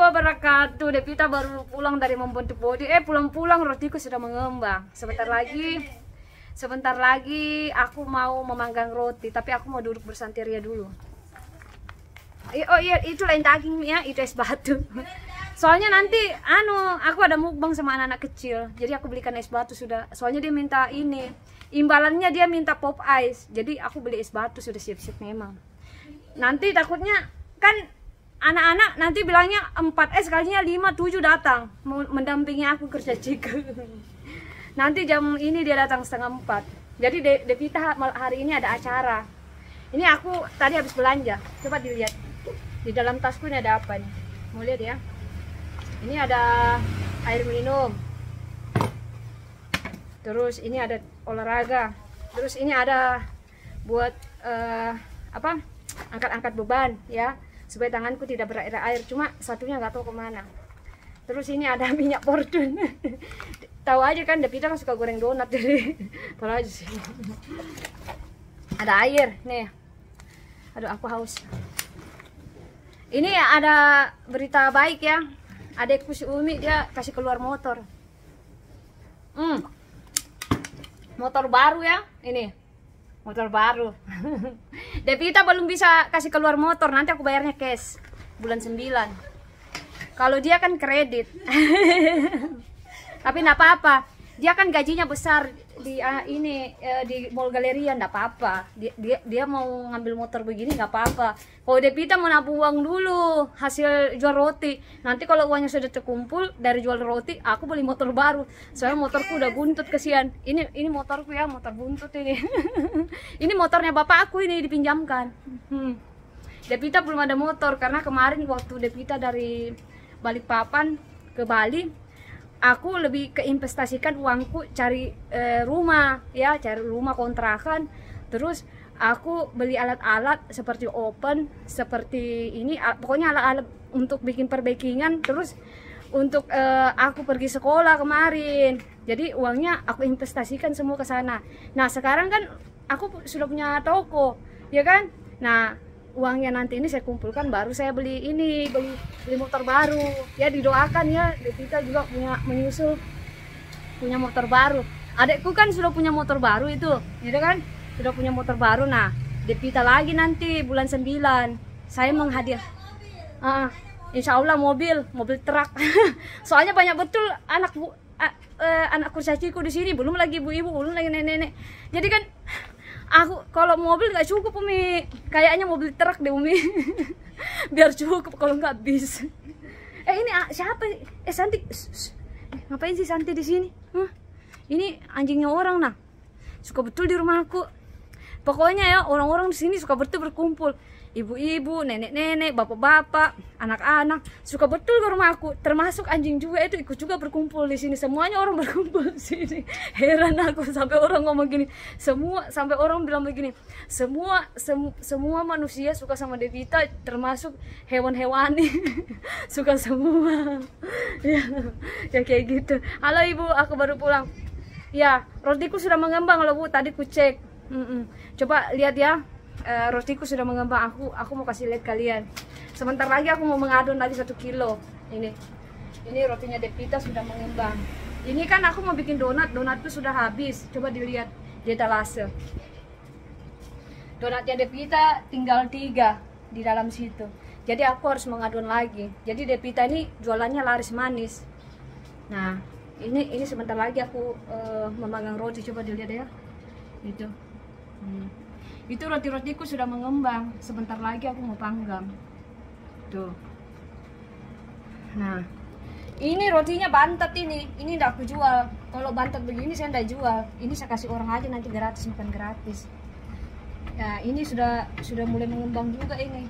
wabarakatuh. Devita baru pulang dari membentuk body. Pulang-pulang rotiku sudah mengembang. Sebentar lagi aku mau memanggang roti, tapi aku mau duduk bersanteria dulu. Oh iya, itu lain daging ya, itu es batu. Soalnya nanti aku ada mukbang sama anak-anak kecil. Jadi aku belikan es batu sudah. Soalnya dia minta ini. Imbalannya dia minta pop ice. Jadi aku beli es batu sudah siap-siap memang. Nanti takutnya kan anak-anak nanti bilangnya 4 kalinya 5, 7 datang mendampingi aku kerja ciku. Nanti jam ini dia datang 3:30. Jadi Devita hari ini ada acara. Ini aku tadi habis belanja. Coba dilihat. Di dalam tasku ini ada apa nih? Mau lihat ya. Ini ada air minum. Terus ini ada olahraga. Terus ini ada buat angkat-angkat beban ya, supaya tanganku tidak berair-air. Cuma satunya nggak tahu kemana. Terus ini ada minyak fortune. Tahu aja kan, Devita kan suka goreng donat, jadi tahu aja sih. Ada air nih. Aduh, aku haus. Ini ada berita baik ya. Adekku si Umi dia kasih keluar motor. Motor baru ya, ini. Motor baru. Devita belum bisa kasih keluar motor, nanti aku bayarnya cash bulan 9. Kalau dia kan kredit. Tapi enggak apa-apa. Dia kan gajinya besar di di Mall Galeria, enggak apa-apa. Dia mau ngambil motor begini enggak apa-apa. Kalau Devita mau nabung uang dulu hasil jual roti. Nanti kalau uangnya sudah terkumpul dari jual roti, aku beli motor baru. Soalnya motorku udah buntut, kesian. Ini motorku ya, motor buntut ini. Ini motornya bapak aku ini dipinjamkan. Devita belum ada motor karena kemarin waktu Devita dari Balikpapan ke Bali, aku lebih keinvestasikan uangku cari rumah ya, cari rumah kontrakan. Terus aku beli alat-alat seperti open, seperti ini, pokoknya alat-alat untuk bikin perbaikingan. Terus untuk aku pergi sekolah kemarin, jadi uangnya aku investasikan semua ke sana. Nah sekarang kan aku sudah punya toko ya kan. Nah uangnya nanti ini saya kumpulkan, baru saya beli motor baru ya. Didoakan ya, Devita juga menyusul punya motor baru. Adekku kan sudah punya motor baru itu, gitu kan, sudah punya motor baru. Nah Devita lagi nanti bulan 9 saya menghadiah insya Allah mobil truk. Soalnya banyak betul anak kurcaciku di sini, belum lagi ibu-ibu, belum lagi nenek-nenek. Jadi kan aku kalau mobil nggak cukup Umi, kayaknya mobil truk deh Umi. Biar cukup, kalau nggak bis. Ini siapa? Santi, ngapain sih Santi di sini? Ini anjingnya orang nah, suka betul di rumahku. Pokoknya ya orang-orang di sini suka betul berkumpul. Ibu-ibu, nenek-nenek, bapak-bapak, anak-anak suka betul ke rumahku. Termasuk anjing juga itu ikut juga berkumpul di sini. Semuanya orang berkumpul di sini. Heran aku sampai orang ngomong gini. Sampai orang bilang begini. Semua manusia suka sama Devita, termasuk hewan-hewani. Suka semua. Ya kayak gitu. Halo Ibu, aku baru pulang. Ya, rotiku sudah mengembang loh Bu, tadi ku cek. Coba lihat ya. Rotiku sudah mengembang. Aku mau kasih lihat kalian. Sebentar lagi aku mau mengadon lagi 1 kilo. Ini rotinya Devita sudah mengembang. Ini kan aku mau bikin donatku sudah habis. Coba dilihat di etalase. Donatnya Devita tinggal 3 di dalam situ. Jadi aku harus mengadon lagi. Jadi Devita ini jualannya laris manis. Nah ini sebentar lagi aku memanggang roti. Coba dilihat ya. Itu roti-rotiku sudah mengembang. Sebentar lagi aku mau panggang. Tuh. Nah, ini rotinya bantet ini. Ini tidak aku jual. Kalau bantet begini saya tidak jual. Ini saya kasih orang aja nanti gratis, makan gratis. Ya, ini sudah mulai mengembang juga ini.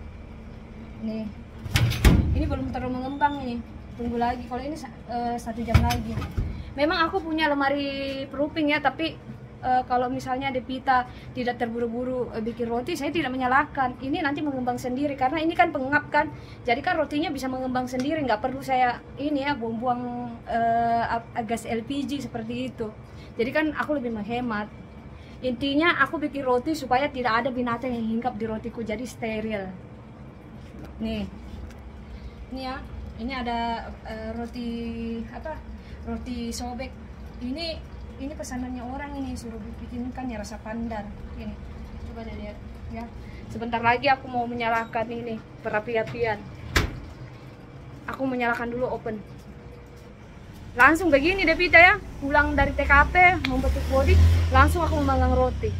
Ini belum terlalu mengembang ini. Tunggu lagi. Kalau ini 1 jam lagi. Memang aku punya lemari proofing ya, tapi kalau misalnya Devita tidak terburu-buru bikin roti, saya tidak menyalahkan. Ini nanti mengembang sendiri karena ini kan pengap kan. Jadi kan rotinya bisa mengembang sendiri, nggak perlu saya ini ya buang-buang gas LPG seperti itu. Jadi kan aku lebih menghemat. Intinya aku bikin roti supaya tidak ada binatang yang hinggap di rotiku, jadi steril. Nih ya, Ini ada roti apa? Roti sobek. Ini pesanannya orang ini, suruh bikinkan ya rasa pandan. Ini coba deh lihat ya. Sebentar lagi aku mau menyalakan ini perapi-apian. Aku menyalakan dulu open. Langsung begini Devita ya, pulang dari TKP membentuk body, langsung aku memanggang roti.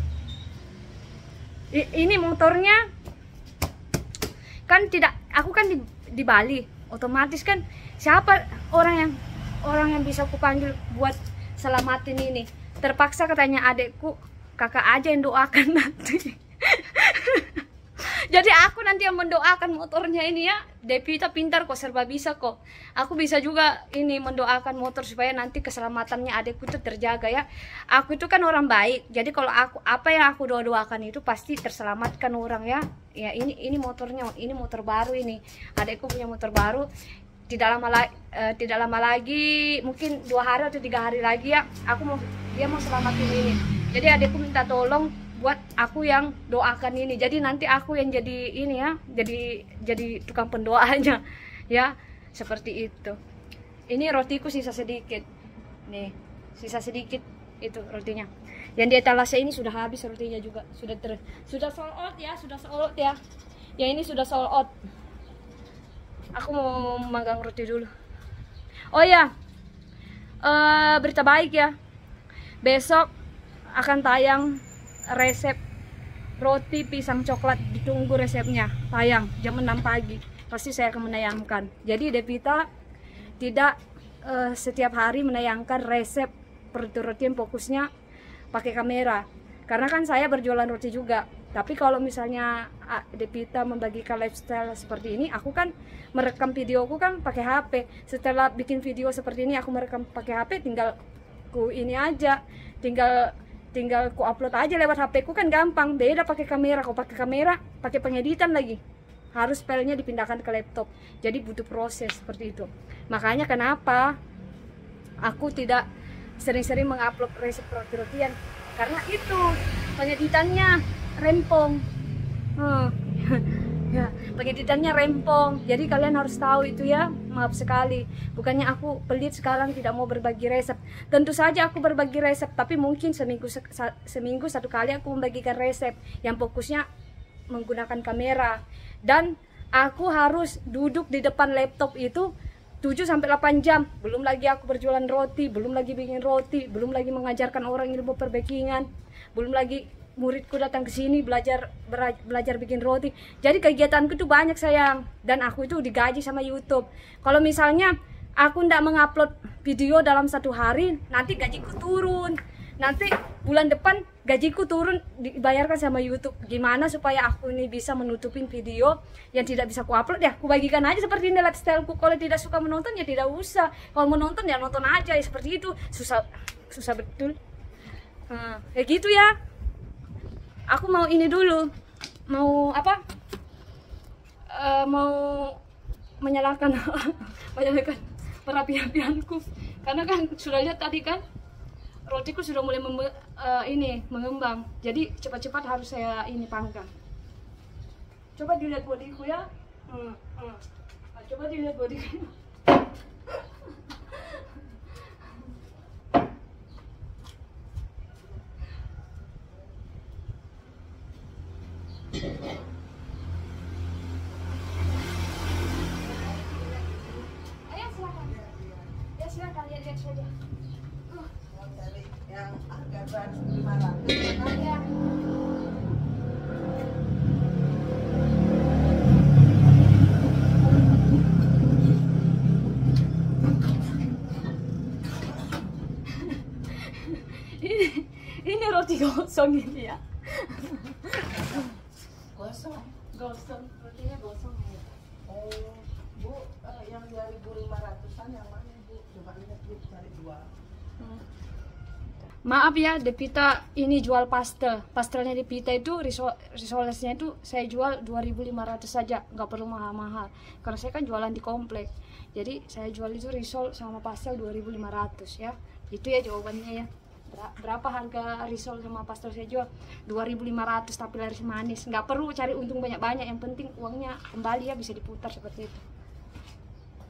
Ini motornya kan tidak, aku kan di Bali, otomatis kan siapa orang yang bisa aku panggil buat selamatin ini. Terpaksa katanya adekku, kakak aja yang doakan nanti. Jadi aku nanti yang mendoakan motornya ini ya. Devita pintar kok, serba bisa kok. Aku bisa juga ini mendoakan motor supaya nanti keselamatannya adekku itu terjaga ya. Aku itu kan orang baik. Jadi kalau aku apa yang aku doakan itu pasti terselamatkan orang ya. Ya ini motornya, ini motor baru ini. Adekku punya motor baru. Tidak lama lagi, mungkin 2 hari atau 3 hari lagi ya. Dia mau selamatin ini. Jadi adekku minta tolong buat aku yang doakan ini. Jadi nanti aku yang jadi ini ya, jadi tukang pendoanya ya, seperti itu. Ini rotiku sisa sedikit nih, sisa sedikit itu rotinya. Yang di etalase ini sudah habis rotinya juga, sudah sold out ya, yang ini sudah sold out. Aku mau magang roti dulu. Oh ya, berita baik ya, besok akan tayang resep roti pisang coklat. Ditunggu resepnya, tayang jam 6 pagi pasti saya akan menayangkan. Jadi Devita tidak setiap hari menayangkan resep roti yang fokusnya pakai kamera, karena kan saya berjualan roti juga. Tapi kalau misalnya Devita membagikan lifestyle seperti ini, aku kan merekam videoku kan pakai HP. Setelah bikin video seperti ini aku merekam pakai HP, tinggal ku ini aja, tinggal ku upload aja lewat HP ku kan gampang. Beda pakai kamera. Kalau pakai kamera pakai pengeditan lagi, harus filenya dipindahkan ke laptop, jadi butuh proses seperti itu. Makanya kenapa aku tidak sering-sering mengupload resep roti-rotian, karena itu pengeditannya rempong. Ya, pengeditannya rempong. Jadi kalian harus tahu itu ya. Maaf sekali, bukannya aku pelit sekarang tidak mau berbagi resep. Tentu saja aku berbagi resep, tapi mungkin seminggu 1 kali aku membagikan resep yang fokusnya menggunakan kamera. Dan aku harus duduk di depan laptop itu 7-8 jam. Belum lagi aku berjualan roti, belum lagi bikin roti, belum lagi mengajarkan orang ilmu perbakingan, belum lagi muridku datang ke sini belajar bikin roti. Jadi kegiatanku tuh banyak sayang, dan aku itu digaji sama YouTube. Kalau misalnya aku ndak mengupload video dalam 1 hari, nanti gajiku turun. Nanti bulan depan gajiku turun, dibayarkan sama YouTube. Gimana supaya aku ini bisa menutupin video yang tidak bisa ku upload ya? Aku bagikan aja seperti ini lifestyleku. Kalau tidak suka menonton ya tidak usah. Kalau menonton ya nonton aja ya, seperti itu. Susah betul. Kayak gitu ya. Aku mau ini dulu, mau apa? Mau menyalakan perapi-apianku, karena kan sudah lihat tadi kan rotiku sudah mulai mengembang. Jadi cepat-cepat harus saya ini panggang. Coba dilihat bodiku ya. Coba dilihat bodiku. Ayo silakan. Ya silakan lihat saja. Yang harga 2.500. Ya. Ini roti gosong ini ya. Gosong, rotinya gosong ya. Oh, Bu, yang 2.500-an yang mana Bu? Coba lihat Bu, cari 2. Maaf ya, Devita ini jual pastel. Pastelnya Devita itu risolesnya itu saya jual 2.500 saja, nggak perlu mahal-mahal. Karena saya kan jualan di komplek. Jadi saya jual itu risol sama pastel 2.500 ya. Itu ya jawabannya ya. Berapa harga risol sama pastel saya jual? 2.500, tapi laris manis. Nggak perlu cari untung banyak-banyak, yang penting uangnya kembali ya, bisa diputar seperti itu.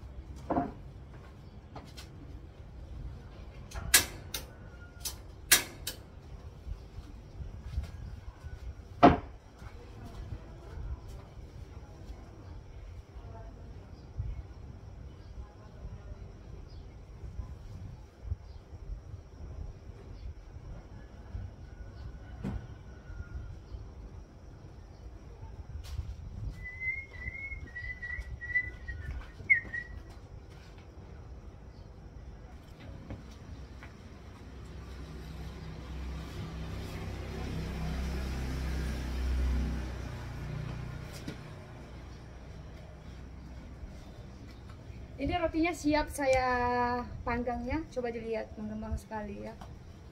Ini rotinya siap saya panggang ya. Coba dilihat, mengembang sekali ya.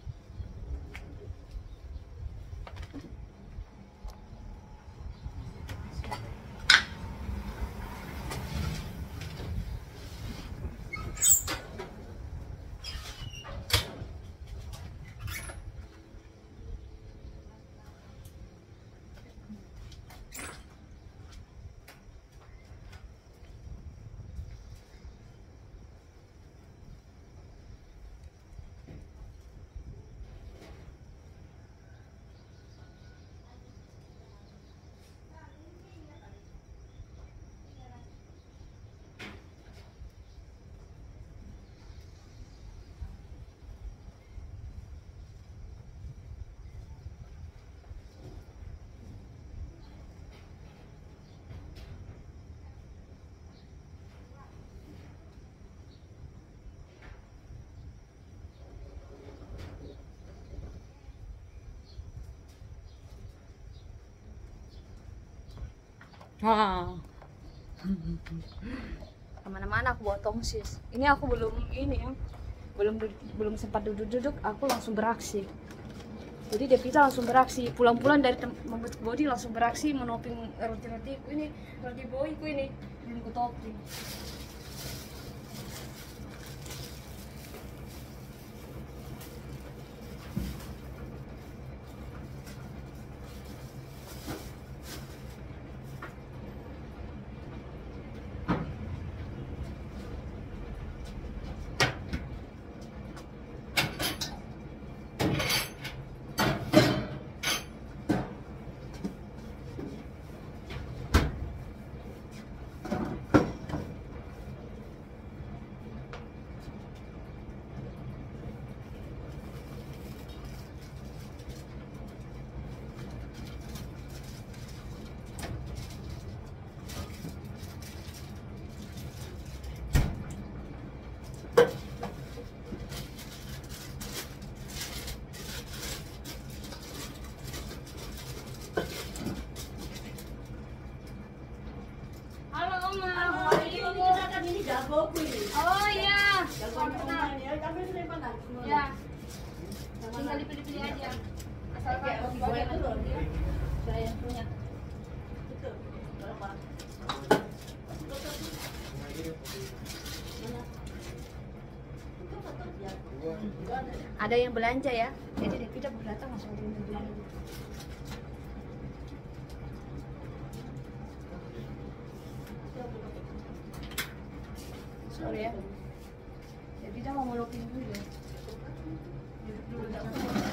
Wah. Kemana-mana aku bawa tongsis. Ini aku belum ini ya, belum sempat duduk-duduk, aku langsung beraksi. Jadi Devita langsung beraksi, pulang-pulang dari membuat body langsung beraksi menoping roti-rotiku ini, roti boyku ini belum kutoping. Halo Oma. Ini jagoku ini. Oh iya. Jagoan rumah ini. Ambil dari mana? Ya. Tinggal dipilih-pilih aja. Asalkan Oke, bawa itu loh. saya yang punya. Itu berapa? Ada yang belanja ya. Jadi Devita datang langsung belanja. Sorry ya. Devita mau melokin dulu ya. Duduk dulu dah.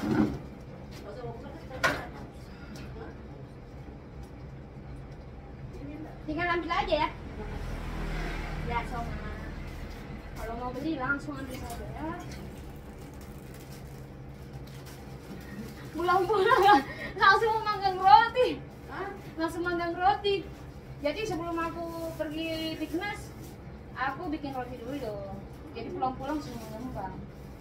Tinggal ambil aja ya. Ya, sama. Kalau mau beli langsung ambil saja ya. Pulang-pulang langsung manggang roti. Langsung manggang roti. Jadi sebelum aku pergi fitness, aku bikin roti dulu dong. Jadi pulang-pulang langsung mengembang.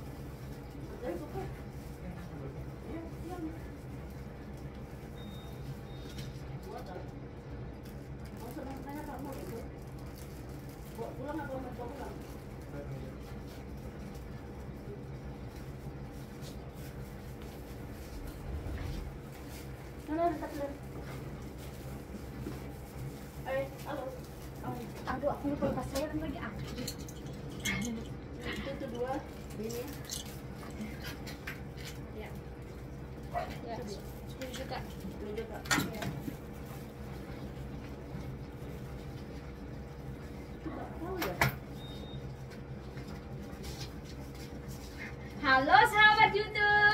Aduh, aku lupa lepas saya lagi. Itu dua ini. Ya. Ya, 10 juta. 10 juta. Ya. Tahu ya? Halo sahabat YouTube.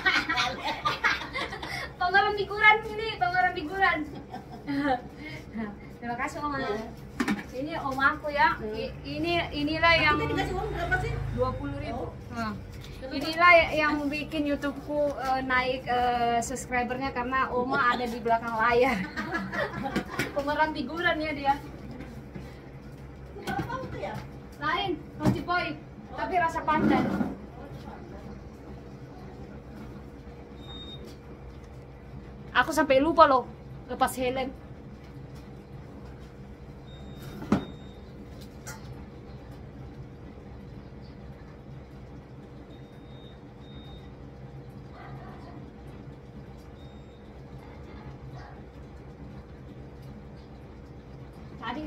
Pameran figuran ini, pameran figuran. Terima kasih Oma. Ini Oma aku ya. Inilah yang Kita dikasih uang berapa sih? 20.000. Nah, inilah yang bikin YouTubeku naik subscribernya karena Oma ada di belakang layar. Pemeran figuran ya dia. Berapa itu ya? Lain, roti poi, tapi rasa pandan. Aku sampai lupa loh lepas helm.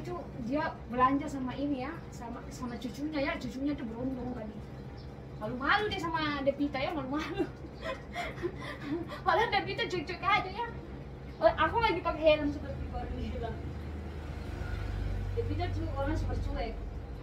itu dia belanja sama ini ya, sama cucunya ya, cucunya tuh beruntung tadi. Malu-malu dia sama Devita ya, malu-malu. Padahal Devita cucuk aja ya. Oh, aku lagi pakai helm seperti baru bilang. Devita tuh orang super cuek.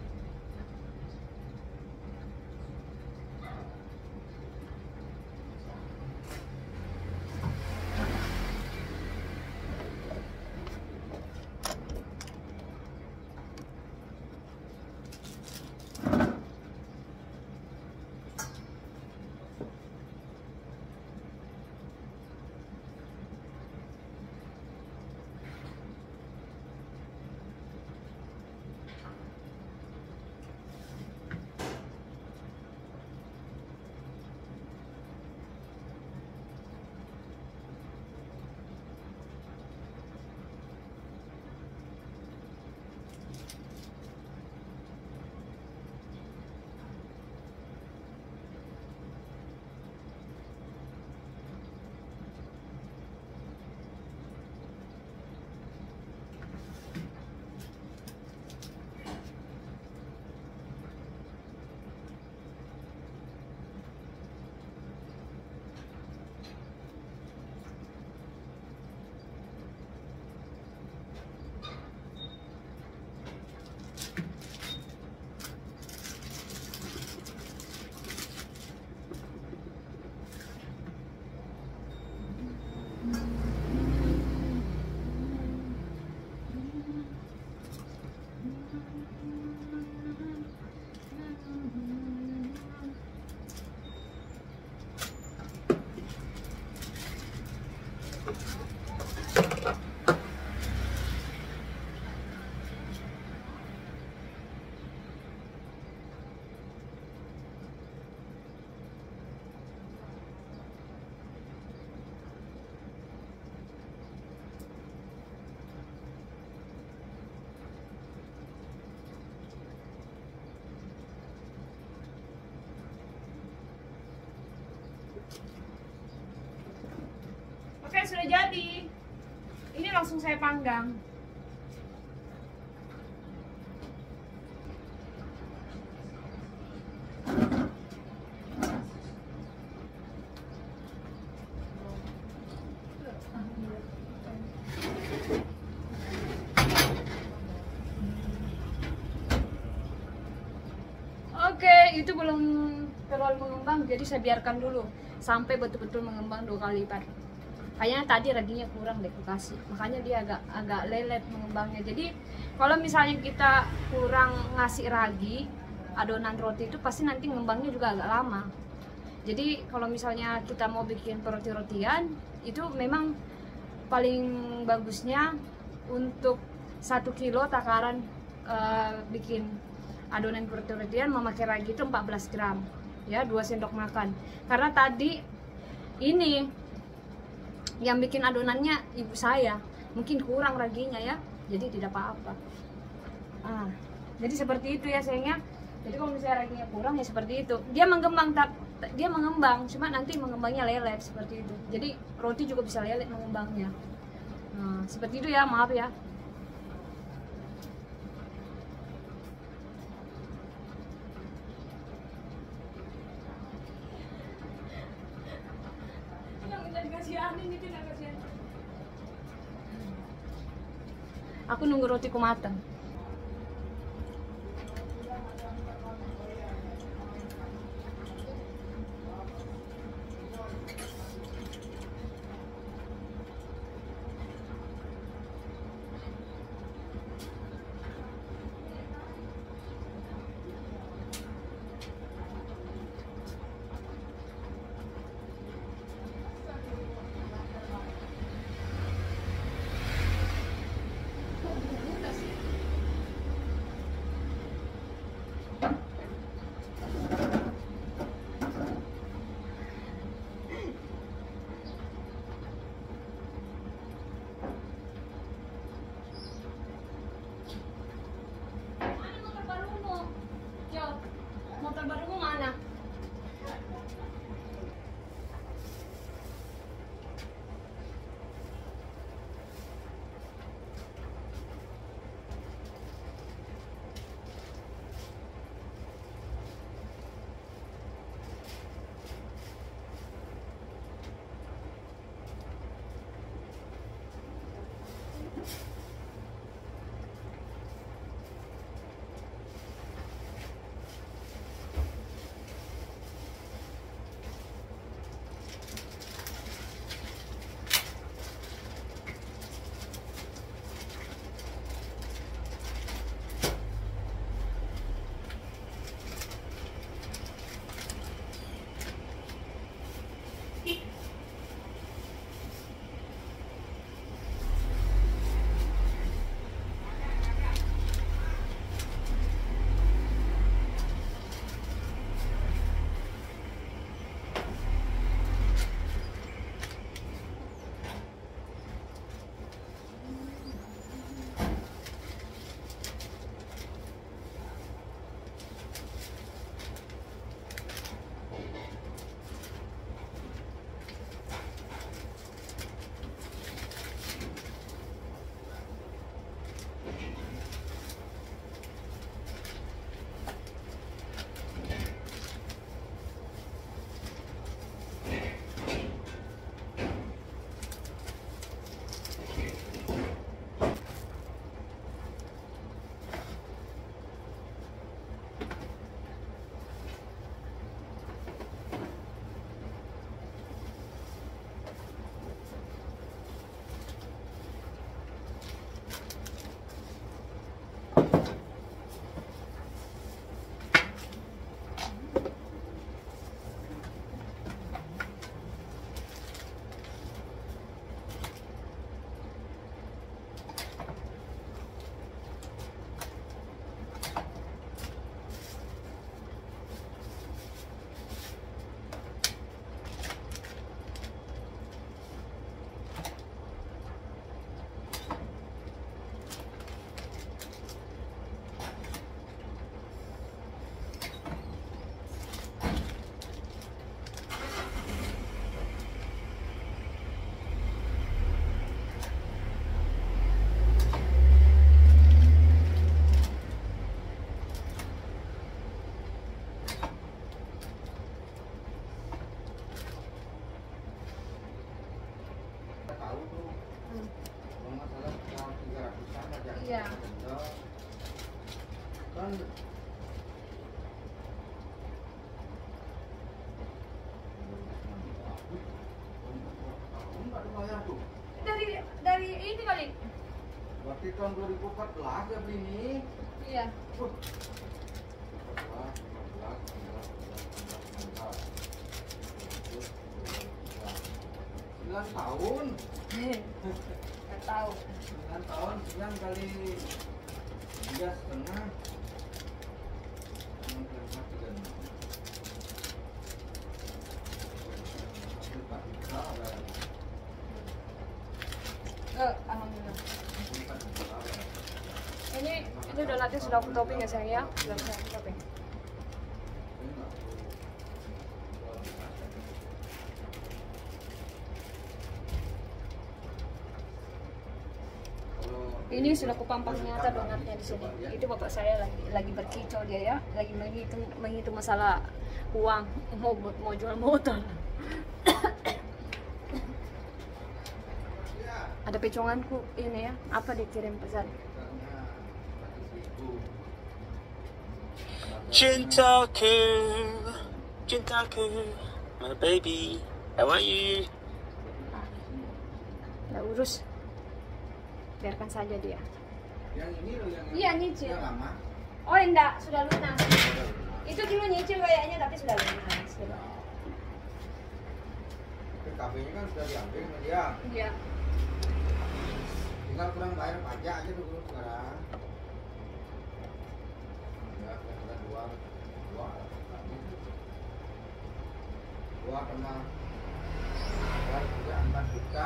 Oke, sudah jadi. Ini langsung saya panggang. Oke, itu belum terlalu mengembang, jadi saya biarkan dulu sampai betul-betul mengembang 2 kali lipat. Kayaknya tadi raginya kurang deh aku kasih, makanya dia agak lelet mengembangnya. Jadi kalau misalnya kita kurang ngasih ragi adonan roti itu pasti nanti ngembangnya juga agak lama. Jadi kalau misalnya kita mau bikin roti-rotian itu memang paling bagusnya untuk 1 kilo takaran bikin adonan roti-rotian memakai ragi itu 14 gram ya, 2 sendok makan. Karena tadi ini yang bikin adonannya ibu saya, mungkin kurang raginya ya, jadi tidak apa-apa. Jadi seperti itu ya sayangnya. Jadi kalau misalnya raginya kurang ya seperti itu. Dia mengembang, cuma nanti mengembangnya lelet seperti itu. Jadi roti juga bisa lelet mengembangnya. Nah, seperti itu ya, maaf ya. Aku nunggu rotiku matang. kan nggak dibayar tuh. Dari ini kali. Berarti tahun 2014 ya beli ini. Iya. 9 tahun. Nggak tahu. 9 tahun 9 kali 3,5. Alhamdulillah. Ini donatnya sudah aku topping ya sayang ya. Sudah aku topping. Ini sudah kupampang nyata donatnya di sini. Itu bapak saya lagi berkicau dia ya, lagi menghitung masalah uang mau jual motor. Ada peconganku ini ya, apa dikirim pesan? Cintaku, cintaku, my baby, how are you? Nggak urus, biarkan saja dia. Yang ini loh yang Iya nyicil. yang lama. Oh enggak, sudah lunas. Itu dulu nyicil kayaknya tapi sudah lunas. PKB-nya kan sudah diambil sama dia. Iya. Tinggal kurang bayar pajak aja dulu sekarang. Ya, kita dua sama juga 4 juta.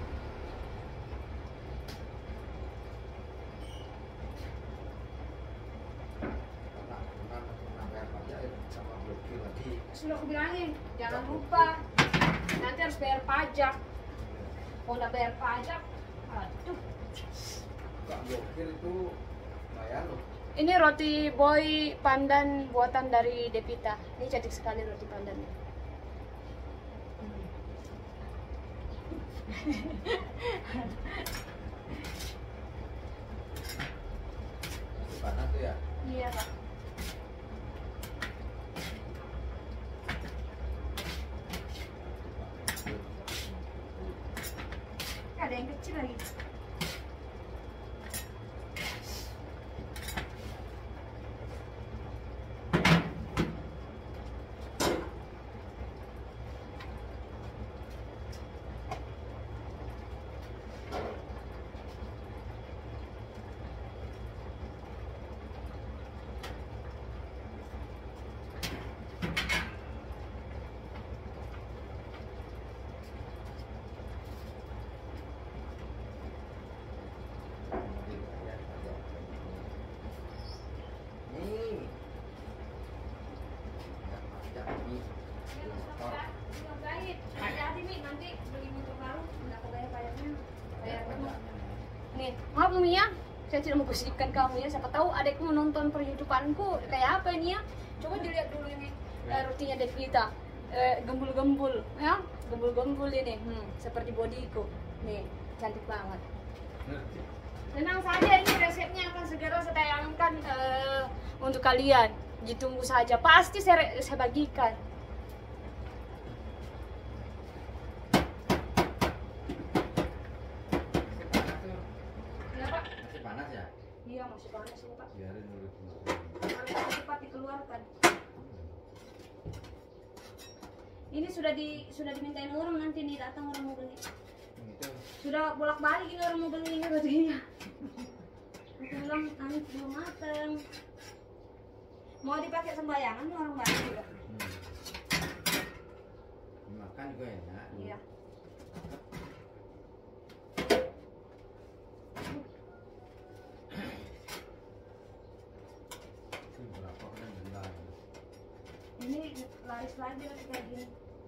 Sudah aku bilangin, jangan lupa nanti harus bayar pajak. Kalau nggak bayar pajak, aduh. Gak blokir itu bayar loh. Ini roti boy pandan buatan dari Devita. Ini cantik sekali roti pandannya. Panas tuh ya? Iya Pak. Ada yang kecil lagi. Nih, maaf Mia, saya tidak mau gosipkan kamu ya. Siapa tahu adekmu nonton perhidupanku kayak apa ini ya. Coba dilihat dulu ini rotinya Devita, gembul-gembul, ya, gembul-gembul ini, seperti bodiku. Nih, cantik banget. Tenang saja, ini resepnya akan segera saya tayangkan untuk kalian. Ditunggu saja, pasti saya bagikan. Iya masih panas ini Pak. Biarin dulu. Harus cepat dikeluarkan. Ini sudah dimintain orang nanti nih datang orang mau beli. Sudah bolak-balik ini orang mau beli ini rotinya. Aku bilang nanti belum matang. Mau dipakai sembayangan nih orang banyak juga. Makan juga enak. Iya. Ini laris lagi kayak gini.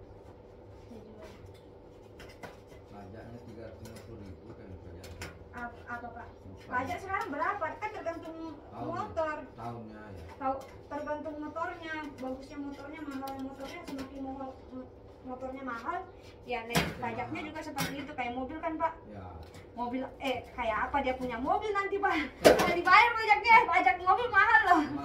Pajaknya 350.000 kan pajak. Apa Pak? Pajak sekarang berapa? Kan tergantung motor. Tahunnya ya. Tergantung motornya. Bagusnya motornya, mahal motornya, semakin mahal motornya mahal. Ya pajaknya juga seperti itu kayak mobil kan Pak? Ya. Mobil kayak apa dia punya mobil nanti Pak? Kalau dibayar pajaknya, pajak mobil mahal loh.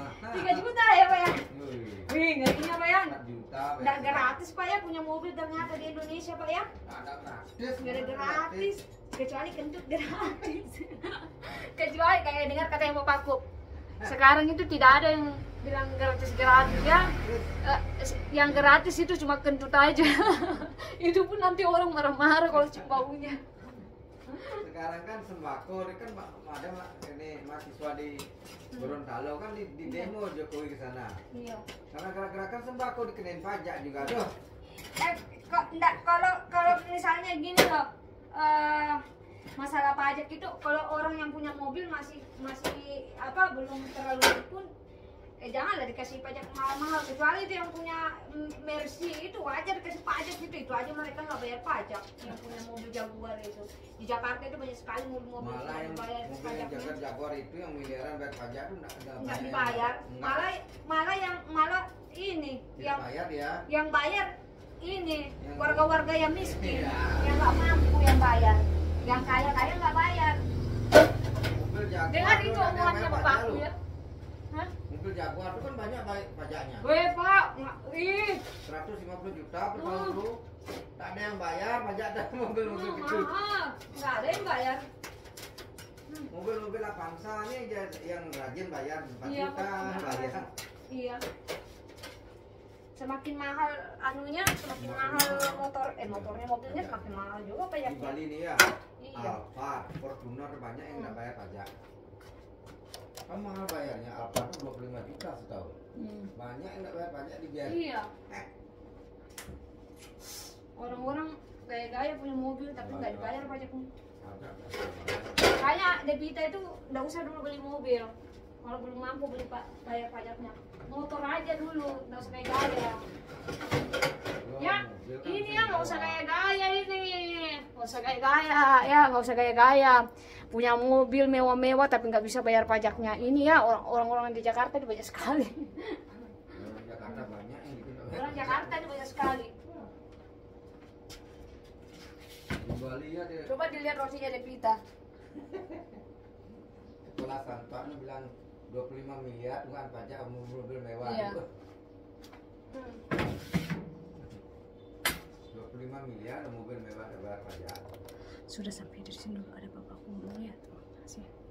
Pak ya? Nggak ada gratis. Nggak ada gratis, kecuali kentut gratis. Kecuali kayak dengar kata yang bapakku. Sekarang itu tidak ada yang bilang gratis ya. Yang gratis itu cuma kentut aja. Itu pun nanti orang marah-marah kalau cium baunya. Sekarang kan sembako, ini kan ada ini mahasiswa di Gorontalo kan di demo Jokowi ke sana. Iya. Karena gerakan sembako dikenain pajak juga doh. Kok enggak, kalau misalnya gini loh, masalah pajak itu kalau orang yang punya mobil masih apa belum terlalu pun janganlah dikasih pajak mahal-mahal, kecuali itu yang punya Mercy itu wajar dikasih pajak gitu, itu aja mereka nggak bayar pajak. Yang punya mobil Jaguar itu di Jakarta itu banyak sekali mobil-mobil Malah yang bayar mobil yang pajaknya Jaguar itu yang miliaran bayar pajak tuh nggak dibayar, malah ini tidak bayar ya. yang bayar ini Yang- warga-warga yang miskin, Iya. yang nggak mampu yang bayar, yang kaya-kaya nggak bayar. Mobil Jaguar Dengar tuh itu ada yang omongannya bayar pajak bapakku loh. ya. Hah? Mobil Jaguar itu kan banyak bayar pajaknya. Weh pak, ih, 150 juta per tahun tuh. Tak ada yang bayar pajak dari mobil-mobil mahal, kecil. nggak ada yang bayar. Mobil-mobil Avanza nih yang rajin bayar 4 Iya, juta bayar. Iya. Semakin mahal anunya, semakin mahal motornya mobilnya semakin mahal juga Di pajaknya. Bali nih ya, Iya. Alphard, Fortuner banyak yang nggak bayar pajak. Kan mahal bayarnya, Alphard tuh 25 juta setahun. Banyak yang nggak bayar pajak dibiarin. Iya. Orang-orang gaya-gaya punya mobil tapi nggak dibayar pajaknya. Makanya Devita itu nggak usah dulu beli mobil. Kalau belum mampu beli bayar pajaknya, motor aja dulu, nggak usah kayak gaya. Ya, ini ya nggak usah kayak gaya ini, nggak usah kayak gaya, ya nggak usah kayak gaya. Punya mobil mewah-mewah tapi nggak bisa bayar pajaknya. Ini ya orang-orang di Jakarta itu banyak sekali. Orang Jakarta banyak yang gitu nggak bayar Orang pajak. Jakarta itu banyak sekali. Di Bali ya dia Coba dilihat rosinya Devita. sekolah Santa ini bilang 25 miliar bukan pajak mobil mewah. Iya. Itu. 25 miliar mobil mewah ada bayar pajak. Sudah sampai di sini dulu, ada bapakku ngomong ya. Terima kasih.